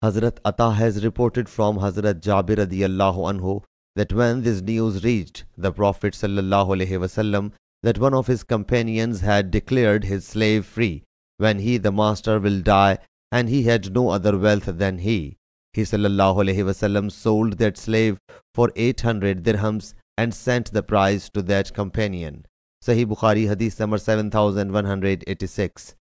Hazrat Ata has reported from Hazrat Jabir radiyallahu anhu that when this news reached the Prophet sallallahu alaihi wasallam that one of his companions had declared his slave free when he the master will die and he had no other wealth than he sallallahu alaihi wasallam sold that slave for 800 dirhams and sent the price to that companion. Sahih Bukhari Hadith number 7186.